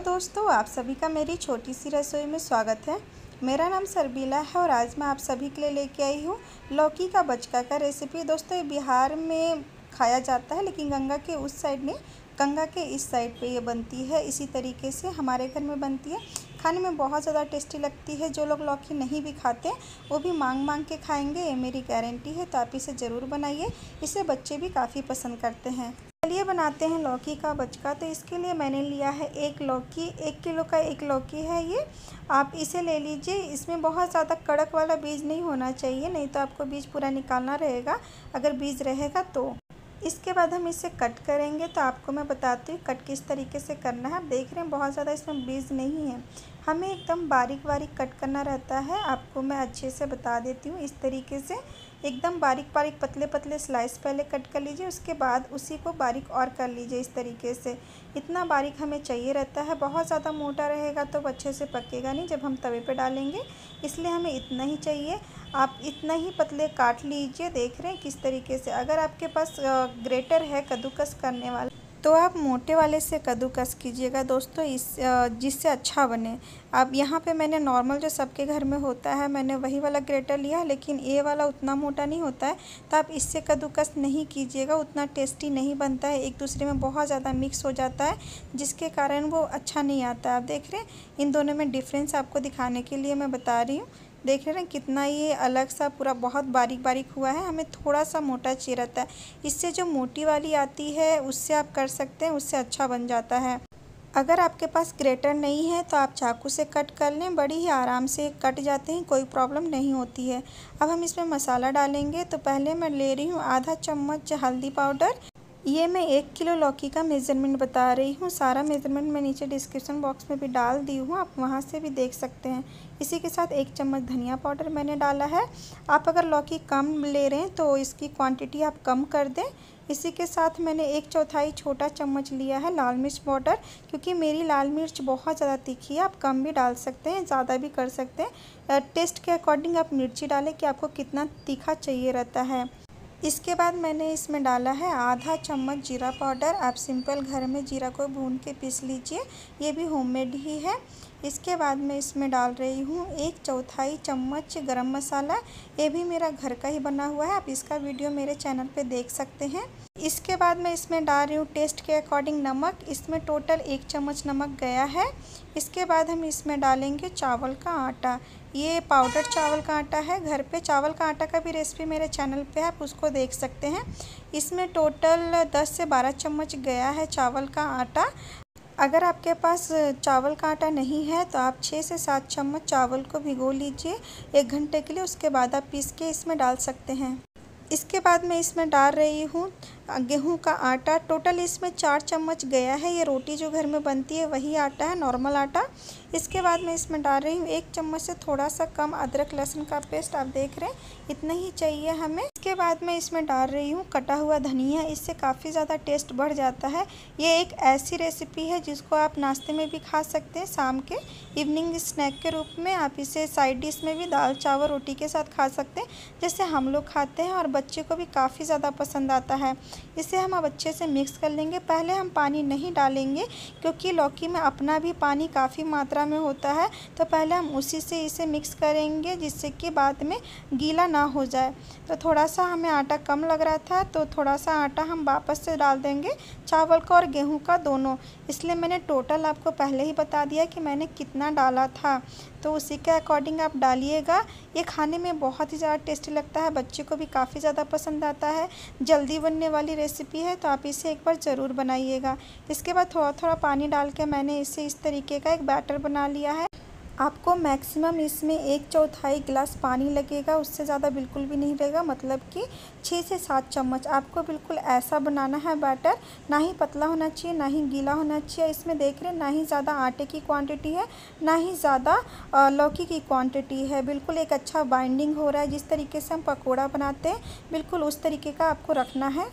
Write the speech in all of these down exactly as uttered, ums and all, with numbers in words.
दोस्तों, आप सभी का मेरी छोटी सी रसोई में स्वागत है। मेरा नाम सरबीला है और आज मैं आप सभी के लिए लेके आई हूँ लौकी का बचका का रेसिपी। दोस्तों, ये बिहार में खाया जाता है, लेकिन गंगा के उस साइड नहीं, गंगा के इस साइड पे ये बनती है। इसी तरीके से हमारे घर में बनती है। खाने में बहुत ज़्यादा टेस्टी लगती है। जो लोग लौकी नहीं भी खाते वो भी मांग मांग के खाएंगे, ये मेरी गारंटी है। तो आप इसे ज़रूर बनाइए, इसे बच्चे भी काफ़ी पसंद करते हैं। चलिए बनाते हैं लौकी का बचका। तो इसके लिए मैंने लिया है एक लौकी, एक किलो का एक लौकी है ये। आप इसे ले लीजिए। इसमें बहुत ज़्यादा कड़क वाला बीज नहीं होना चाहिए, नहीं तो आपको बीज पूरा निकालना रहेगा अगर बीज रहेगा तो। इसके बाद हम इसे कट करेंगे। तो आपको मैं बताती हूँ कट किस तरीके से करना है। आप देख रहे हैं बहुत ज़्यादा इसमें बीज नहीं है, हमें एकदम बारीक बारीक कट करना रहता है। आपको मैं अच्छे से बता देती हूँ। इस तरीके से एकदम बारीक बारीक पतले पतले स्लाइस पहले कट कर लीजिए, उसके बाद उसी को बारीक और कर लीजिए। इस तरीके से इतना बारीक हमें चाहिए रहता है। बहुत ज़्यादा मोटा रहेगा तो अच्छे से पकेगा नहीं जब हम तवे पे डालेंगे, इसलिए हमें इतना ही चाहिए। आप इतना ही पतले काट लीजिए। देख रहे हैं किस तरीके से। अगर आपके पास ग्रेटर है कद्दूकस करने वाला तो आप मोटे वाले से कद्दूकस कीजिएगा दोस्तों, इस जिससे अच्छा बने। अब यहाँ पे मैंने नॉर्मल जो सबके घर में होता है मैंने वही वाला ग्रेटर लिया है, लेकिन ये वाला उतना मोटा नहीं होता है, तो आप इससे कद्दूकस नहीं कीजिएगा, उतना टेस्टी नहीं बनता है। एक दूसरे में बहुत ज़्यादा मिक्स हो जाता है, जिसके कारण वो अच्छा नहीं आता है। आप देख रहे हैं इन दोनों में डिफरेंस आपको दिखाने के लिए मैं बता रही हूँ। देख रहे हैं कितना ये अलग सा पूरा बहुत बारीक बारीक हुआ है। हमें थोड़ा सा मोटा चाहिए रहता है। इससे जो मोटी वाली आती है उससे आप कर सकते हैं, उससे अच्छा बन जाता है। अगर आपके पास ग्रेटर नहीं है तो आप चाकू से कट कर लें, बड़ी ही आराम से कट जाते हैं, कोई प्रॉब्लम नहीं होती है। अब हम इसमें मसाला डालेंगे। तो पहले मैं ले रही हूँ आधा चम्मच हल्दी पाउडर। ये मैं एक किलो लौकी का मेज़रमेंट बता रही हूँ। सारा मेज़रमेंट मैं नीचे डिस्क्रिप्शन बॉक्स में भी डाल दी हूँ, आप वहाँ से भी देख सकते हैं। इसी के साथ एक चम्मच धनिया पाउडर मैंने डाला है। आप अगर लौकी कम ले रहे हैं तो इसकी क्वांटिटी आप कम कर दें। इसी के साथ मैंने एक चौथाई छोटा चम्मच लिया है लाल मिर्च पाउडर, क्योंकि मेरी लाल मिर्च बहुत ज़्यादा तीखी है। आप कम भी डाल सकते हैं, ज़्यादा भी कर सकते हैं। टेस्ट के अकॉर्डिंग आप मिर्ची डालें कि आपको कितना तीखा चाहिए रहता है। इसके बाद मैंने इसमें डाला है आधा चम्मच जीरा पाउडर। आप सिंपल घर में जीरा को भून के पीस लीजिए, ये भी होममेड ही है। इसके बाद मैं इसमें डाल रही हूँ एक चौथाई चम्मच गरम मसाला। ये भी मेरा घर का ही बना हुआ है, आप इसका वीडियो मेरे चैनल पे देख सकते हैं। इसके बाद मैं इसमें डाल रही हूँ टेस्ट के अकॉर्डिंग नमक। इसमें टोटल एक चम्मच नमक गया है। इसके बाद हम इसमें डालेंगे चावल का आटा। ये पाउडर चावल का आटा है। घर पे चावल का आटा का भी रेसिपी मेरे चैनल पे है, आप उसको देख सकते हैं। इसमें टोटल दस से बारह चम्मच गया है चावल का आटा। अगर आपके पास चावल का आटा नहीं है तो आप छः से सात चम्मच चावल को भिगो लीजिए एक घंटे के लिए, उसके बाद आप पीस के इसमें डाल सकते हैं। इसके बाद मैं इसमें डाल रही हूँ गेहूं का आटा। टोटल इसमें चार चम्मच गया है। ये रोटी जो घर में बनती है वही आटा है, नॉर्मल आटा। इसके बाद मैं इसमें डाल रही हूँ एक चम्मच से थोड़ा सा कम अदरक लहसुन का पेस्ट। आप देख रहे हैं इतना ही चाहिए हमें। इसके बाद मैं इसमें डाल रही हूँ कटा हुआ धनिया। इससे काफ़ी ज़्यादा टेस्ट बढ़ जाता है। ये एक ऐसी रेसिपी है जिसको आप नाश्ते में भी खा सकते हैं, शाम के इवनिंग स्नैक के रूप में। आप इसे साइड डिश में भी दाल चावल रोटी के साथ खा सकते हैं, जैसे हम लोग खाते हैं, और बच्चे को भी काफ़ी ज़्यादा पसंद आता है। इसे हम अब अच्छे से मिक्स कर लेंगे। पहले हम पानी नहीं डालेंगे क्योंकि लौकी में अपना भी पानी काफ़ी मात्रा में होता है, तो पहले हम उसी से इसे मिक्स करेंगे जिससे कि बाद में गीला ना हो जाए। तो थोड़ा सा हमें आटा कम लग रहा था तो थोड़ा सा आटा हम वापस से डाल देंगे, चावल का और गेहूं का दोनों। इसलिए मैंने टोटल आपको पहले ही बता दिया कि मैंने कितना डाला था, तो उसी के अकॉर्डिंग आप डालिएगा। ये खाने में बहुत ही ज़्यादा टेस्टी लगता है, बच्चे को भी काफ़ी ज़्यादा पसंद आता है। जल्दी बनने वाली रेसिपी है, तो आप इसे एक बार ज़रूर बनाइएगा। इसके बाद थोड़ा थोड़ा पानी डाल के मैंने इसे इस तरीके का एक बैटर बना लिया है। आपको मैक्सिमम इसमें एक चौथाई गिलास पानी लगेगा, उससे ज़्यादा बिल्कुल भी नहीं रहेगा। मतलब कि छः से सात चम्मच आपको बिल्कुल ऐसा बनाना है बैटर। ना ही पतला होना चाहिए ना ही गीला होना चाहिए। इसमें देख रहे हैं ना ही ज़्यादा आटे की क्वांटिटी है ना ही ज़्यादा लौकी की क्वांटिटी है। बिल्कुल एक अच्छा बाइंडिंग हो रहा है। जिस तरीके से हम पकौड़ा बनाते हैं बिल्कुल उस तरीके का आपको रखना है।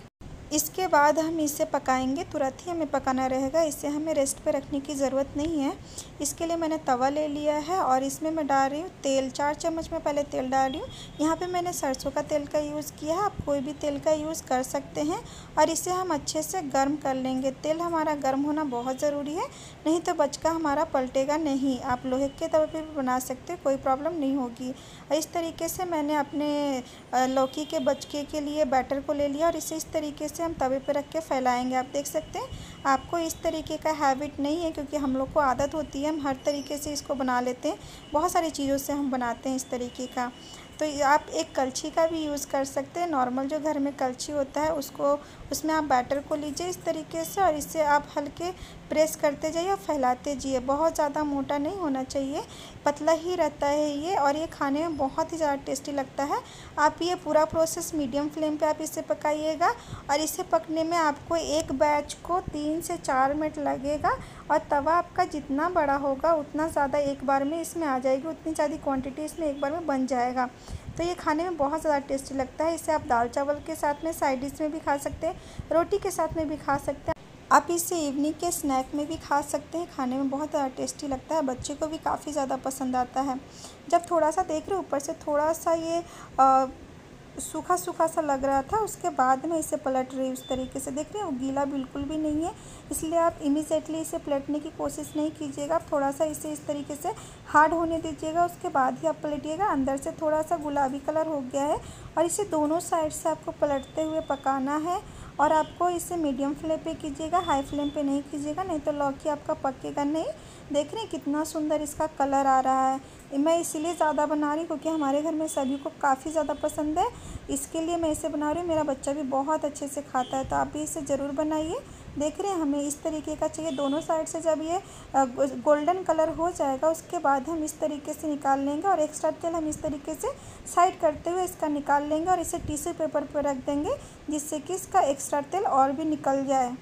इसके बाद हम इसे पकाएंगे, तुरंत ही हमें पकाना रहेगा, इसे हमें रेस्ट पे रखने की ज़रूरत नहीं है। इसके लिए मैंने तवा ले लिया है और इसमें मैं डाल रही हूँ तेल। चार चम्मच मैं पहले तेल डाल रही हूँ। यहाँ पे मैंने सरसों का तेल का यूज़ किया है, आप कोई भी तेल का यूज़ कर सकते हैं। और इसे हम अच्छे से गर्म कर लेंगे। तेल हमारा गर्म होना बहुत ज़रूरी है, नहीं तो बचका हमारा पलटेगा नहीं। आप लोहे के तवे पे भी बना सकते हैं, कोई प्रॉब्लम नहीं होगी। इस तरीके से मैंने अपने लौकी के बचके के लिए बैटर को ले लिया और इसे इस तरीके से हम तवे पे रख के फैलाएंगे। आप देख सकते हैं, आपको इस तरीके का हैबिट नहीं है, क्योंकि हम लोग को आदत होती है, हम हर तरीके से इसको बना लेते हैं। बहुत सारी चीज़ों से हम बनाते हैं इस तरीके का। तो आप एक कलछी का भी यूज़ कर सकते हैं, नॉर्मल जो घर में कलछी होता है उसको, उसमें आप बैटर को लीजिए इस तरीके से और इसे आप हल्के प्रेस करते जाइए और फैलाते जाइए। बहुत ज़्यादा मोटा नहीं होना चाहिए, पतला ही रहता है ये, और ये खाने में बहुत ही ज़्यादा टेस्टी लगता है। आप ये पूरा प्रोसेस मीडियम फ्लेम पे आप इसे पकाइएगा और इसे पकने में आपको एक बैच को तीन से चार मिनट लगेगा। और तवा आपका जितना बड़ा होगा उतना ज़्यादा एक बार में इसमें आ जाएगी, उतनी ज़्यादा क्वांटिटी इसमें एक बार में बन जाएगा। तो ये खाने में बहुत ज़्यादा टेस्टी लगता है। इसे आप दाल चावल के साथ में, साइड डिश में भी खा सकते हैं, रोटी के साथ में भी खा सकते हैं। आप इसे इवनिंग के स्नैक में भी खा सकते हैं, खाने में बहुत ज़्यादा टेस्टी लगता है, बच्चे को भी काफ़ी ज़्यादा पसंद आता है। जब थोड़ा सा देख रहे हो ऊपर से थोड़ा सा ये आ, सूखा सूखा सा लग रहा था, उसके बाद में इसे पलट रही उस तरीके से, देख रहे हो गीला बिल्कुल भी नहीं है, इसलिए आप इमीडिएटली इसे पलटने की कोशिश नहीं कीजिएगा। आप थोड़ा सा इसे इस तरीके से हार्ड होने दीजिएगा, उसके बाद ही आप पलटिएगा। अंदर से थोड़ा सा गुलाबी कलर हो गया है और इसे दोनों साइड से आपको पलटते हुए पकाना है। और आपको इसे मीडियम फ्लेम पे कीजिएगा, हाई फ्लेम पे नहीं कीजिएगा, नहीं तो लौकी आपका पकेगा नहीं। देख रहे हैं कितना सुंदर इसका कलर आ रहा है। मैं इसीलिए ज़्यादा बना रही हूँ क्योंकि हमारे घर में सभी को काफ़ी ज़्यादा पसंद है, इसके लिए मैं इसे बना रही हूँ। मेरा बच्चा भी बहुत अच्छे से खाता है, तो आप भी इसे ज़रूर बनाइए। देख रहे हैं हमें इस तरीके का चाहिए, दोनों साइड से जब ये गोल्डन कलर हो जाएगा उसके बाद हम इस तरीके से निकाल लेंगे और एक्स्ट्रा तेल हम इस तरीके से साइड करते हुए इसका निकाल लेंगे और इसे टिश्यू पेपर पर रख देंगे, जिससे कि इसका एक्स्ट्रा तेल और भी निकल जाए।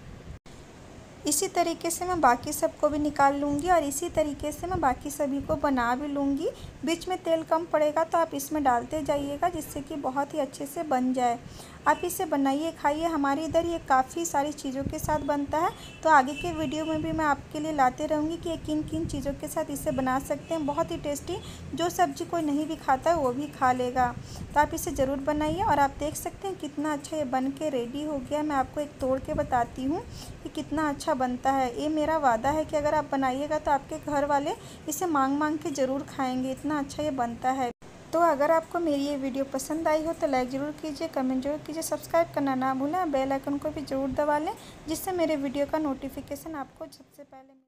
इसी तरीके से मैं बाकी सबको भी निकाल लूँगी और इसी तरीके से मैं बाकी सभी को बना भी लूँगी। बीच में तेल कम पड़ेगा तो आप इसमें डालते जाइएगा, जिससे कि बहुत ही अच्छे से बन जाए। आप इसे बनाइए, खाइए। हमारे इधर ये काफ़ी सारी चीज़ों के साथ बनता है, तो आगे के वीडियो में भी मैं आपके लिए लाते रहूँगी कि किन किन चीज़ों के साथ इसे बना सकते हैं। बहुत ही टेस्टी, जो सब्ज़ी कोई नहीं भी खाता है वो भी खा लेगा। तो आप इसे ज़रूर बनाइए। और आप देख सकते हैं कितना अच्छा ये बन के रेडी हो गया। मैं आपको एक तोड़ के बताती हूँ कि कितना अच्छा बनता है। ये मेरा वादा है कि अगर आप बनाइएगा तो आपके घर वाले इसे मांग मांग के ज़रूर खाएँगे, इतना अच्छा ये बनता है। तो अगर आपको मेरी ये वीडियो पसंद आई हो तो लाइक ज़रूर कीजिए, कमेंट जरूर कीजिए, सब्सक्राइब करना ना भूलें, बेल आइकन को भी ज़रूर दबा लें, जिससे मेरे वीडियो का नोटिफिकेशन आपको सबसे पहले